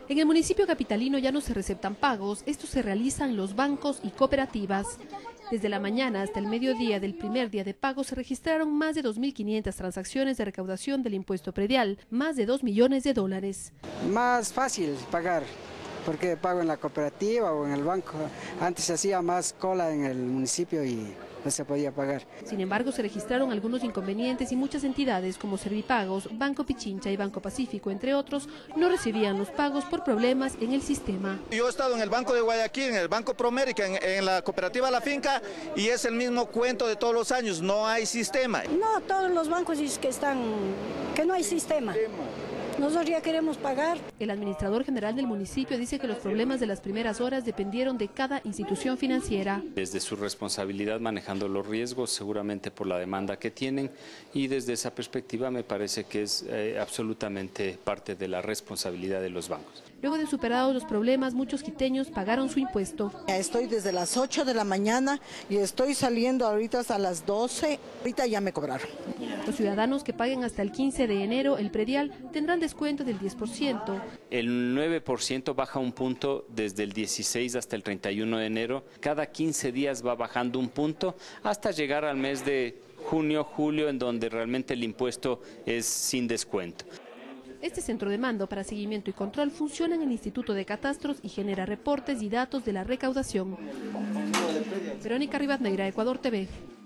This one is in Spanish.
En el municipio capitalino ya no se receptan pagos, estos se realizan en los bancos y cooperativas. Desde la mañana hasta el mediodía del primer día de pago se registraron más de 2.500 transacciones de recaudación del impuesto predial, más de $2 millones. Más fácil pagar, porque pago en la cooperativa o en el banco. Antes se hacía más cola en el municipio y no se podía pagar. Sin embargo, se registraron algunos inconvenientes y muchas entidades como Servipagos, Banco Pichincha y Banco Pacífico, entre otros, no recibían los pagos por problemas en el sistema. Yo he estado en el Banco de Guayaquil, en el Banco Promérica, en la cooperativa La Finca, y es el mismo cuento de todos los años, no hay sistema. No, todos los bancos dicen que no hay sistema. Nosotros ya queremos pagar. El administrador general del municipio dice que los problemas de las primeras horas dependieron de cada institución financiera. Desde su responsabilidad manejando los riesgos, seguramente por la demanda que tienen, y desde esa perspectiva me parece que es absolutamente parte de la responsabilidad de los bancos. Luego de superados los problemas, muchos quiteños pagaron su impuesto. Estoy desde las 8 de la mañana y estoy saliendo ahorita hasta las 12, ahorita ya me cobraron. Los ciudadanos que paguen hasta el 15 de enero el predial tendrán descuento del 10%. El 9% baja un punto desde el 16 hasta el 31 de enero. Cada 15 días va bajando un punto hasta llegar al mes de junio, julio, en donde realmente el impuesto es sin descuento. Este centro de mando para seguimiento y control funciona en el Instituto de Catastros y genera reportes y datos de la recaudación. Verónica Rivadeneira, Ecuador TV.